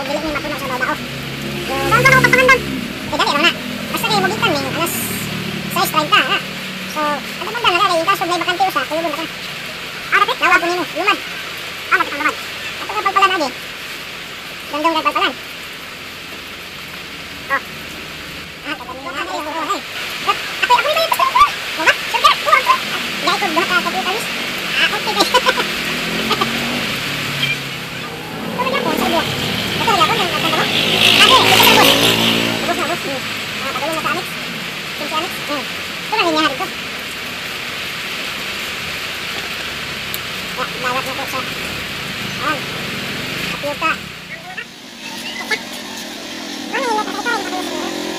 dili ni mapuno sa daw. Doon ako pagpangandam. Dali ra na. Basta kay mogitan ning alas 6:30 ha. So, ano man dala kay kaso may bakante usa, kay lumo ka. Ara pet dawa ko nimo, lumad. Ama ka lumad. Ato ka pagpalan lagi. Dondong kay pagpalan. Oh. Ah, kami na ay ko ay. Ako ni ba ito? Wala, sige, tuwa ko. Dai ko baka ka tamis. Ah, okay. Ano ya ko sa iyo? Ito ya ko nang tatalo. Ate, ito sa bus. Bus na bus. Ah, padulong na sa Alex. Si Alex. Ito na niya dito. Ya, lawat na ko sa. An. Apil ka. Ano yung nakakita yung nakakita?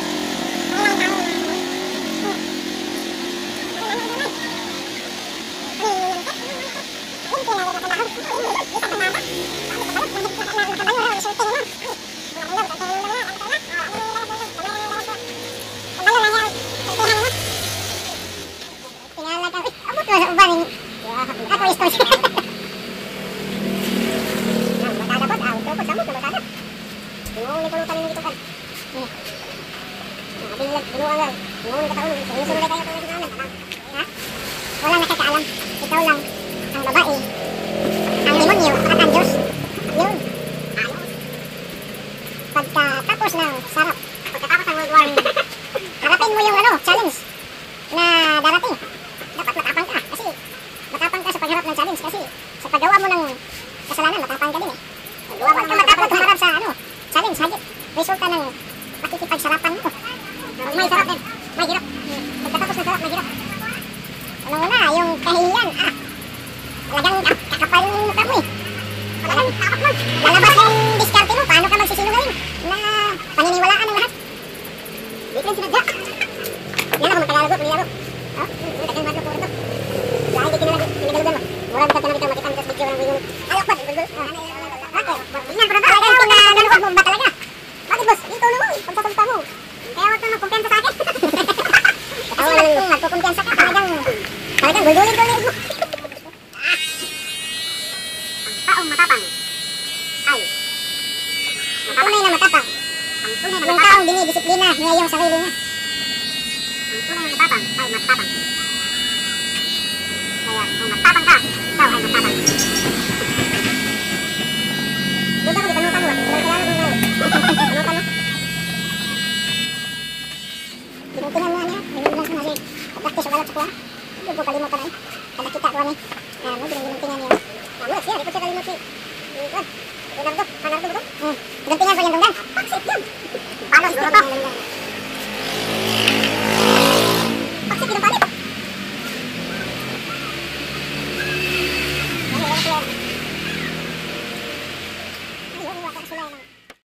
Wala nakakaalam. Ikaw lang ang babae. Ang demonyo at ang Diyos. Yun. Ayos. Pagkatapos ng sarap, pagkatapos ng World War, harapin mo yung challenge na darating. Dapat matapang ka. Kasi matapang ka sa pagharap ng challenge. Kasi sa paggawa mo ng kasalanan, matapang ka din eh. Huwag ka matakot humarap sa challenge. Hagit. Resulta ng pakikipagsarapan mo. May sarap din. May hirap. Pagkatapos ng sarap, may hirap. Una-una, yung kahihiyan, talagang kakapal yung mukha mo eh. Talagang kakapal. Lalabas na yung diskarte mo, paano ka magsisinungaling na paniniwalaan ng lahat. Di ka lang sinadya. Yan ako magtagalog, pumilaro. Tagang madlo po ito. Dahil di kinagalugan mo. Murang ka tinamit ang makita mo sa video ng wingong. Alok ba? Okay. Tingnan ko na ba? Talagang pinanalukod mo ba talaga? Bakit boss? Ito naman, pagsasalita mo. Kaya wag kang magkumpiyansa sa akin. Kasi kung magkukumpiyansa ka, talagang gulgulit-gulit mo. Ang taong matapang ay tunay na matapang. Ang taong dinidisiplina niya yung sarili niya. Ang tunay na matapang ay matapang. Kaya kung matapang ka, ikaw ay matapang. Dito ko, di panutan mo. Kailangan mo ngayon. Panutan mo. Tinutinan mo niya. Binigyan ko na siya. Practice o galap sa kuha. Hindi ko kalimutan ay. Kada kita ko ani. Mo ginuntingan niya. Mo siya, di ko siya kalimut si. Leonardo, Leonardo ba to? Ginuntingan ko yung dunggan. Paksit yan. Paano siguro to?